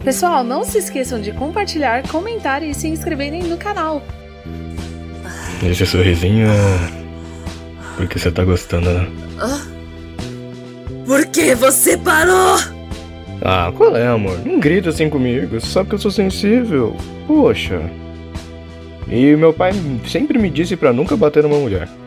Pessoal, não se esqueçam de compartilhar, comentar e se inscreverem no canal. Esse sorrisinho é... porque você tá gostando, né? Por que você parou? Ah, qual é, amor? Não grita assim comigo, você sabe que eu sou sensível. Poxa. E meu pai sempre me disse pra nunca bater numa mulher.